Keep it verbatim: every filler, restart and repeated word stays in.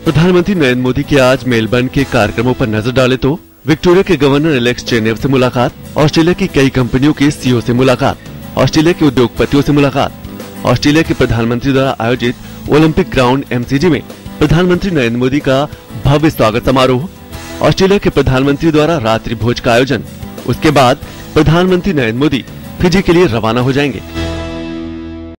प्रधानमंत्री नरेंद्र मोदी के आज मेलबर्न के कार्यक्रमों पर नजर डाले तो विक्टोरिया के गवर्नर एलेक्स चेनेव से मुलाकात, ऑस्ट्रेलिया की कई कंपनियों के सीईओ से मुलाकात, ऑस्ट्रेलिया के उद्योगपतियों से मुलाकात, ऑस्ट्रेलिया के प्रधानमंत्री द्वारा आयोजित ओलंपिक ग्राउंड एमसीजी में प्रधानमंत्री नरेंद्र मोदी का भव्य स्वागत समारोह, ऑस्ट्रेलिया के प्रधानमंत्री द्वारा रात्रि भोज का आयोजन। उसके बाद प्रधानमंत्री नरेंद्र मोदी फिजी के लिए रवाना हो जाएंगे।